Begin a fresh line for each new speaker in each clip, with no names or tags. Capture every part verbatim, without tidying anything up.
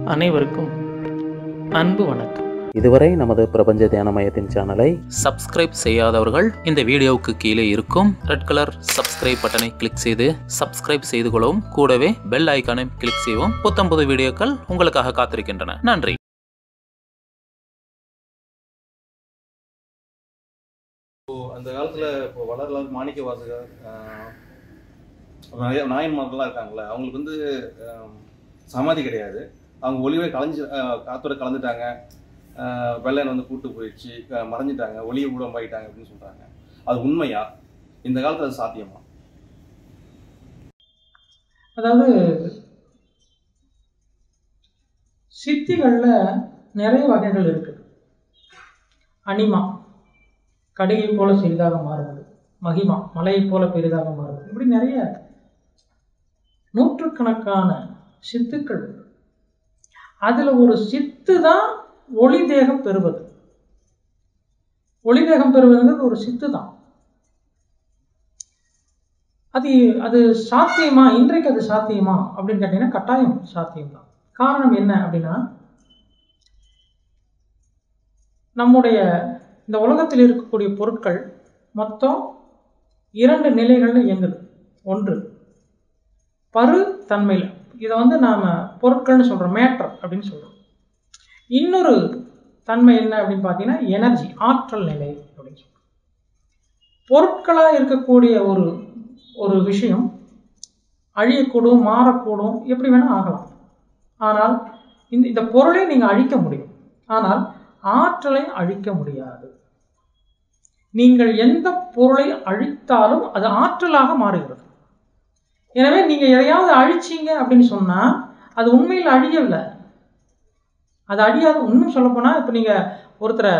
அனைவருக்கும் அன்பு வணக்கம்.
இதுவரை நமது பிரபஞ்ச தியான மையத்தின் சேனலை
சப்ஸ்கிரைப் செய்யாதவர்கள் இந்த வீடியோவுக்கு கீழே இருக்கும் ரெட் கலர் சப்ஸ்கிரைப் பட்டனை கிளிக் செய்து சப்ஸ்கிரைப் செய்து கொள்ளவும், கூடவே பெல் ஐக்கானை கிளிக் செய்யவும். புத்தம் புது வீடியோக்கள் உங்களுக்காக காத்திருக்கின்றன. நன்றி.
அந்த காலத்தில் இப்போ வளரலாறு மாணிக்க வாசகர் நிறைய நாயன்மார்கள்லாம் இருக்காங்களே, அவங்களுக்கு வந்து சமாதி கிடையாது. அவங்க ஒளிவை கலைஞ்சு காத்தோட கலந்துட்டாங்க, வெள்ளையன் வந்து கூட்டு போயிடுச்சு, மறைஞ்சிட்டாங்க, ஒளியை கூட ஆகிட்டாங்க அப்படின்னு சொல்கிறாங்க. அது உண்மையா? இந்த காலத்தில் அது சாத்தியமா?
அதாவது சித்திகளில் நிறைய வகைகள் இருக்குது. அனிமா கடுகை போல சிறிதாக மாறுவது, மகிமா மலையை போல பெரிதாக மாறுவது, இப்படி நிறைய நூற்றுக்கணக்கான சித்துக்கள். அதுல ஒரு சித்து தான் ஒளி தேகம் பெறுவது. ஒளி தேகம் பெறுவதுங்கிறது ஒரு சித்து தான். அது அது சாத்தியமா? இன்றைக்கு அது சாத்தியமா அப்படின்னு கேட்டீங்கன்னா கட்டாயம் சாத்தியம்தான். காரணம் என்ன அப்படின்னா, நம்முடைய இந்த உலகத்தில் இருக்கக்கூடிய பொருட்கள் மொத்தம் இரண்டு நிலைகள்ல இயங்குது. ஒன்று பரு தன்மையில், இதை வந்து நாம பொருட்கள்னு சொல்றோம், மேட்டர் அப்படின்னு சொல்றோம். இன்னொரு தன்மை என்ன அப்படின்னு பார்த்தீங்கன்னா எனர்ஜி, ஆற்றல் நிலை அப்படின்னு சொல்றோம். பொருட்களா இருக்கக்கூடிய ஒரு ஒரு விஷயம் அழியக்கூடும், மாறக்கூடும், எப்படி வேணா ஆகலாம். ஆனால் இந்த இந்த பொருளை நீங்க அழிக்க முடியும், ஆனால் ஆற்றலை அழிக்க முடியாது. நீங்கள் எந்த பொருளை அழித்தாலும் அது ஆற்றலாக மாறுகிறது. எனவே நீங்க எதையாவது அழிச்சீங்க அப்படின்னு சொன்னா அது உண்மையில் அழியவில்லை, அது அழியாது. இன்னும் சொல்ல போனா, இப்ப நீங்க ஒருத்தரை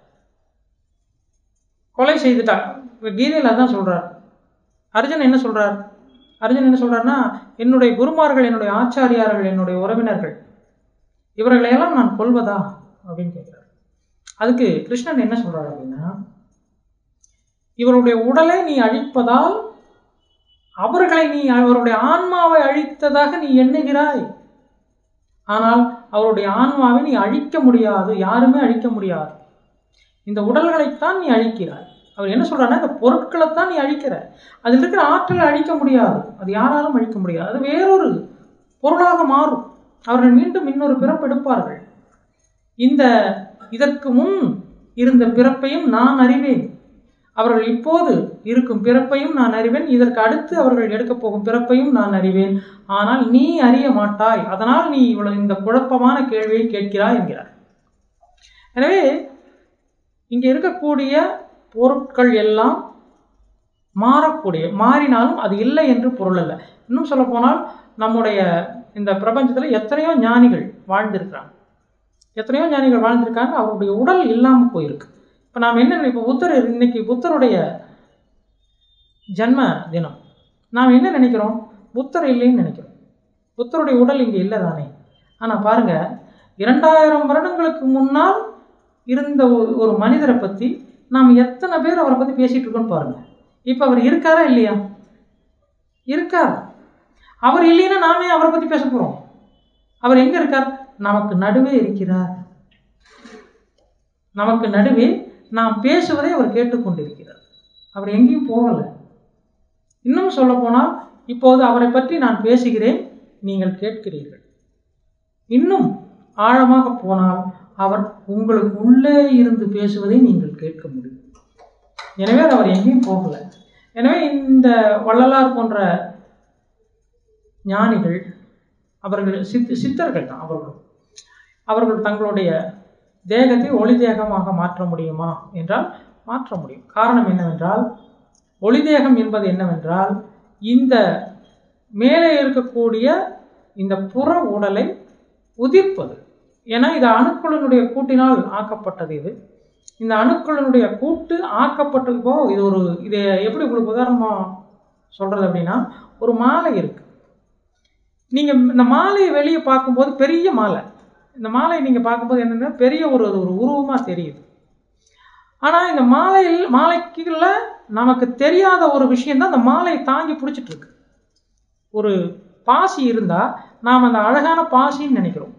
கொலை செய்துட்டா, கீதையில் அதான் சொல்றார். அர்ஜுன் என்ன சொல்றார்? அர்ஜுன் என்ன சொல்றாருன்னா, என்னுடைய குருமார்கள், என்னுடைய ஆச்சாரியார்கள், என்னுடைய உறவினர்கள், இவர்களையெல்லாம் நான் கொல்வதா அப்படின்னு கேட்கிறார். அதுக்கு கிருஷ்ணன் என்ன சொல்றாரு அப்படின்னா, இவருடைய உடலை நீ அழிப்பதால் அவர்களை நீ அவருடைய ஆன்மாவை அழித்ததாக நீ எண்ணுகிறாய், ஆனால் அவருடைய ஆன்மாவை நீ அழிக்க முடியாது, யாருமே அழிக்க முடியாது. இந்த உடல்களைத்தான் நீ அழிக்கிறாய். அவர் என்ன சொல்றாருன்னா, இந்த பொருட்களைத்தான் நீ அழிக்கிற, அதில் இருக்கிற ஆற்றலை அழிக்க முடியாது, அது யாராலும் அழிக்க முடியாது. அது வேறொரு பொருளாக மாறும், அவர்கள் மீண்டும் இன்னொரு பிறப்பு எடுப்பார்கள். இந்த இதற்கு முன் இருந்த பிறப்பையும் நான் அறிவேன், அவர்கள் இப்போது இருக்கும் பிறப்பையும் நான் அறிவேன், இதற்கு அடுத்து அவர்கள் எடுக்க போகும் பிறப்பையும் நான் அறிவேன், ஆனால் நீ அறிய மாட்டாய், அதனால் நீ இவ்வளவு இந்த குழப்பமான கேள்வியை கேட்கிறாய் என்கிறார். எனவே இங்கே இருக்கக்கூடிய பொருட்கள் எல்லாம் மாறக்கூடிய, மாறினாலும் அது இல்லை என்று பொருள் அல்ல. இன்னும் சொல்ல போனால், நம்முடைய இந்த பிரபஞ்சத்தில் எத்தனையோ ஞானிகள் வாழ்ந்திருக்கிறாங்க, எத்தனையோ ஞானிகள் வாழ்ந்திருக்காங்க, அவருடைய உடல் இல்லாமல் போயிருக்கு. இப்போ நாம் என்ன நினைப்போம்? புத்தர் இன்னைக்கு புத்தருடைய ஜன்ம தினம், நாம் என்ன நினைக்கிறோம்? புத்தர் இல்லைன்னு நினைக்கிறோம். புத்தருடைய உடல் இங்கே இல்லை தானே. ஆனால் பாருங்க, இரண்டாயிரம் வருடங்களுக்கு முன்னால் இருந்த ஒரு மனிதரை பற்றி நாம் எத்தனை பேர் அவரை பற்றி பேசிட்டு இருக்கோம்னு பாருங்க. இப்போ அவர் இருக்காரா இல்லையா? இருக்கார். அவர் இல்லைன்னா நாமே அவரை பற்றி பேச போகிறோம். அவர் எங்கே இருக்கார்? நமக்கு நடுவே இருக்கிறார். நமக்கு நடுவே நாம் பேசுவதை அவர் கேட்டுக்கொண்டிருக்கிறார். அவர் எங்கேயும் போகலை. இன்னும் சொல்ல போனால், இப்போது அவரை பற்றி நான் பேசுகிறேன், நீங்கள் கேட்கிறீர்கள். இன்னும் ஆழமாக போனால் அவர் உங்களுக்கு உள்ளே இருந்து பேசுவதை நீங்கள் கேட்க முடியும். எனவே அவர் எங்கேயும் போகலை. எனவே இந்த வள்ளலார் போன்ற ஞானிகள், அவர்கள் சித் சித்தர்கள் தான். அவர்கள் அவர்கள் தங்களுடைய தேகத்தை ஒளி தேகமாக மாற்ற முடியுமா என்றால் மாற்ற முடியும். காரணம் என்னவென்றால், ஒளி தேகம் என்பது என்னவென்றால், இந்த மேலே இருக்கக்கூடிய இந்த புற உடலை உதிர்ப்பது. ஏன்னா இது அணுக்களினுடைய கூட்டினால் ஆக்கப்பட்டது. இது இந்த அணுக்களினுடைய கூட்டு ஆக்கப்பட்டது போ இது ஒரு இது எப்படி உங்களுக்கு உதாரணமாக சொல்கிறது அப்படின்னா, ஒரு மாலை இருக்கு. நீங்கள் இந்த மாலையை வெளியே பார்க்கும்போது பெரிய மாலை, இந்த மாலையை நீங்கள் பார்க்கும்போது என்னென்னா பெரிய ஒரு ஒரு உருவமாக தெரியுது. ஆனால் இந்த மாலையில் மாலைக்குள்ள நமக்கு தெரியாத ஒரு விஷயந்தான் அந்த மாலையை தாங்கி பிடிச்சிட்டு இருக்கு. ஒரு பாசி இருந்தால் நாம் அந்த அழகான பாசின்னு நினைக்கிறோம்.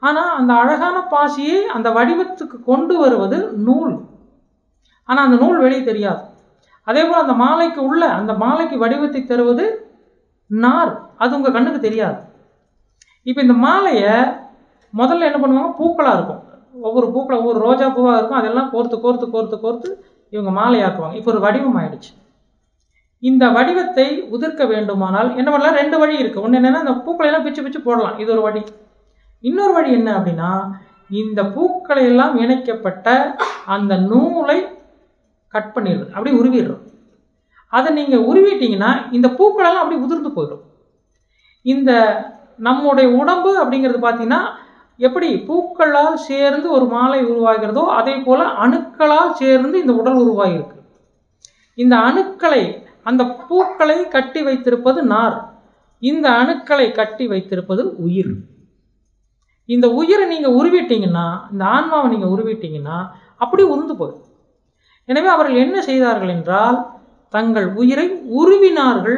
ஆனால் அந்த அழகான பாசியை அந்த வடிவத்துக்கு கொண்டு வருவது நூல். ஆனால் அந்த நூல் வெளியே தெரியாது. அதே போல் அந்த மாலைக்கு உள்ள அந்த மாலைக்கு வடிவத்தை தருவது நார். அது உங்கள் கண்ணுக்கு தெரியாது. இப்போ இந்த மாலையை முதல்ல என்ன பண்ணுவாங்க, பூக்களாக இருக்கும். ஒவ்வொரு பூக்களை ஒவ்வொரு ரோஜா பூவாக இருக்கும். அதெல்லாம் கோர்த்து கோர்த்து கோர்த்து கோர்த்து இவங்க மாலையாக்குவாங்க. இப்போ ஒரு வடிவம் ஆயிடுச்சு. இந்த வடிவத்தை உதிர்க்க வேண்டுமானால் என்ன பண்ணலாம், ரெண்டு வழி இருக்குது. ஒன்று என்னென்னா, இந்த பூக்களை எல்லாம் பிச்சு பிச்சு போடலாம், இது ஒரு வழி. இன்னொரு வழி என்ன அப்படின்னா, இந்த பூக்களை எல்லாம் இணைக்கப்பட்ட அந்த நூலை கட் பண்ணிடுறது, அப்படியே உருவிடுறது. அதை நீங்கள் உருவிட்டீங்கன்னா இந்த பூக்களெல்லாம் அப்படியே உதிர்ந்து போயிடும். இந்த நம்முடைய உடம்பு அப்படிங்கிறது பார்த்தீங்கன்னா, எப்படி பூக்களால் சேர்ந்து ஒரு மாலை உருவாகிறதோ அதே போல் அணுக்களால் சேர்ந்து இந்த உடல் உருவாகிருக்கு. இந்த அணுக்களை, அந்த பூக்களை கட்டி வைத்திருப்பது நார், இந்த அணுக்களை கட்டி வைத்திருப்பது உயிர். இந்த உயிரை நீங்கள் உருவிட்டீங்கன்னா, இந்த ஆன்மாவை நீங்கள் உருவிட்டீங்கன்னா அப்படி உருந்து போயிடும். எனவே அவர்கள் என்ன செய்தார்கள் என்றால், தங்கள் உயிரை உருவினார்கள்.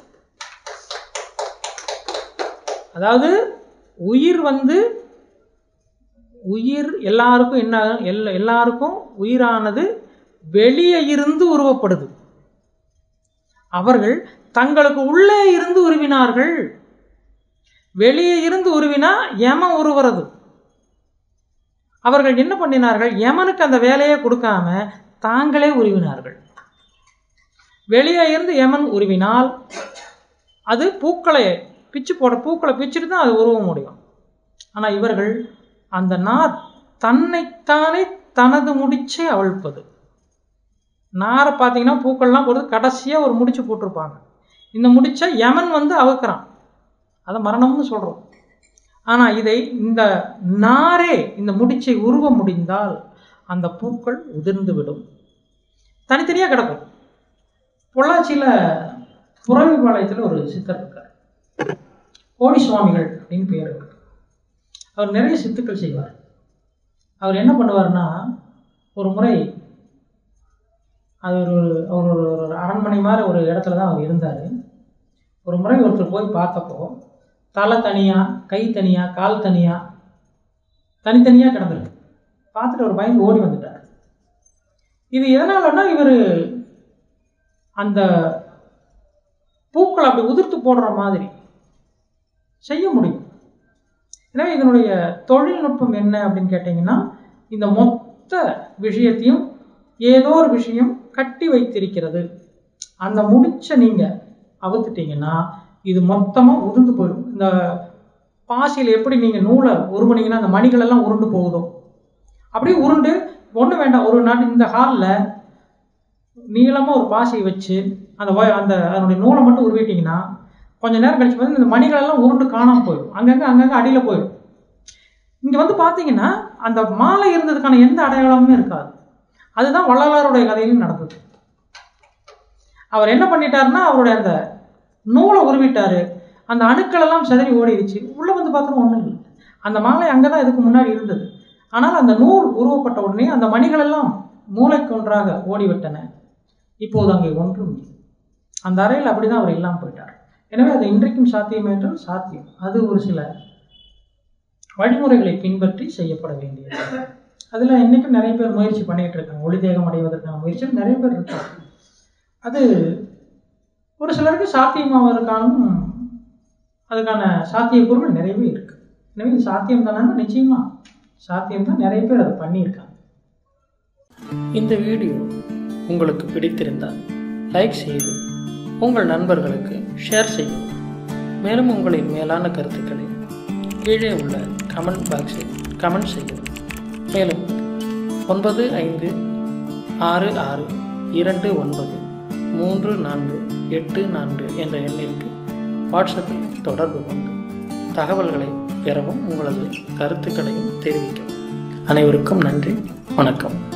அதாவது உயிர் வந்து உயிர் எல்லாருக்கும் என்ன எல்லா எல்லாருக்கும் உயிரானது வெளியே இருந்து உருவப்படுது. அவர்கள் தங்களுக்கு உள்ளே இருந்து உருவினார்கள். வெளியே இருந்து உருவினா யமன் உருவது. அவர்கள் என்ன பண்ணினார்கள், யமனுக்கு அந்த வேலையை கொடுக்காம தாங்களே உருவினார்கள். வெளியே இருந்து யமன் உருவினால் அது பூக்களை பிச்சு போட, பூக்களை பிச்சுட்டு தான் அது உருவ முடியும். ஆனால் இவர்கள் அந்த நார் தன்னைத்தானே தனது முடிச்சை அவிழ்ப்பது. நாரை பார்த்தீங்கன்னா பூக்கள்லாம் போடுறது கடைசியாக ஒரு முடிச்சு போட்டிருப்பாங்க. இந்த முடிச்சை யமன் வந்து அவுக்கிறான், அதை மரணம்னு சொல்கிறோம். ஆனால் இதை இந்த நாரே இந்த முடிச்சை உருவ முடிந்தால் அந்த பூக்கள் உதிர்ந்து விடும், தனித்தனியாக கிடக்கும். பொள்ளாச்சியில் புறவிபாளையத்தில் ஒரு சித்தர் இருக்கார், கோடி சுவாமிகள் அப்படின்னு பேர் இருக்கு. அவர் நிறைய சித்துக்கள் செய்வார். அவர் என்ன பண்ணுவார்னா, ஒரு முறை அது ஒரு அவர் ஒரு ஒரு அரண்மனை மாதிரி ஒரு இடத்துல தான் அவர் இருந்தார். ஒரு முறை ஒருத்தர் போய் பார்த்தப்போ தலை தனியாக, கை தனியாக, கால் தனியாக, தனித்தனியாக கிடந்திருக்கு. பார்த்துட்டு ஒரு பயந்து ஓடி வந்துட்டார். இது எதனாலன்னா, இவர் அந்த பூக்களை அப்படி உதிர்த்து போடுற மாதிரி செய்ய முடியும். எனவே இதனுடைய தொழில்நுட்பம் என்ன அப்படின்னு கேட்டிங்கன்னா, இந்த மொத்த விஷயத்தையும் ஏதோ ஒரு விஷயம் கட்டி வைத்திருக்கிறது. அந்த முடிச்சை நீங்கள் அவுத்துட்டீங்கன்னா இது மொத்தமாக உதிர்ந்து போயிடும். இந்த பாசியில் எப்படி நீங்கள் நூலை உருவனீங்கன்னா அந்த மணிகள் எல்லாம் உருண்டு போகுதோ அப்படியே உருண்டு ஒன்றும் வேண்டாம். ஒரு நாட்டு இந்த ஹாலில் நீளமாக ஒரு பாசியை வச்சு அந்த அந்த அதனுடைய நூலை மட்டும் உருவிட்டிங்கன்னா கொஞ்சம் நேரம் கழிச்சு பார்த்து இந்த மணிகளெல்லாம் உருண்டு காணாமல் போயிடும், அங்கங்கே அங்கங்கே அடியில் போயிடும். இங்கே வந்து பார்த்தீங்கன்னா அந்த மாலை இருந்ததுக்கான எந்த அடையாளமுமே இருக்காது. அதுதான் வள்ளலாருடைய கதையிலும் நடந்தது. அவர் என்ன பண்ணிட்டாருன்னா, அவருடைய அந்த நூலை உருவிட்டாரு, அந்த அணுக்கள் எல்லாம் சிதறி ஓடிடுச்சு. உள்ளே வந்து பார்த்தோம் ஒன்றும் இல்லை. அந்த மாலை அங்கே தான் இதுக்கு முன்னாடி இருந்தது. ஆனால் அந்த நூல் உருவப்பட்ட உடனே அந்த மணிகள் எல்லாம் மூளைக்கு ஒன்றாக ஓடிவிட்டன. இப்போது அங்கே ஒன்றும் இல்லை. அந்த அறையில் அப்படி தான் அவர் இல்லாமல் போயிட்டார். எனவே அது இன்றைக்கும் சாத்தியம் என்றால் சாத்தியம். அது ஒரு சில வழிமுறைகளை பின்பற்றி செய்யப்பட வேண்டியது. அதில் இன்றைக்கும் நிறைய பேர் முயற்சி பண்ணிகிட்டு இருக்காங்க. ஒளி தேகம் அடைவதற்கான முயற்சிகள் நிறைய பேர் இருக்காங்க. அது ஒரு சிலருக்கு சாத்தியமாவதற்கான அதுக்கான சாத்தியக்கூறுகள் நிறையவே இருக்குது. எனவே இது சாத்தியம் தானே, நிச்சயமாக சாத்தியம் தான். நிறைய பேர் அதை பண்ணியிருக்காங்க.
இந்த வீடியோ உங்களுக்கு பிடித்திருந்தால் லைக் செய்து உங்கள் நண்பர்களுக்கு ஷேர் செய்யவும். மேலும் உங்களின் மேலான கருத்துக்களை கீழே உள்ள கமெண்ட் பாக்ஸில் கமெண்ட் செய்யவும். மேலும் ஒன்பது ஐந்து ஆறு ஆறு இரண்டு ஒன்பது மூன்று நான்கு எட்டு நான்கு என்ற எண்ணிற்கு வாட்ஸ்அப்பில் தொடர்பு கொண்டு தகவல்களை பெறவும் உங்களது கருத்துக்களையும் தெரிவிக்கவும். அனைவருக்கும் நன்றி, வணக்கம்.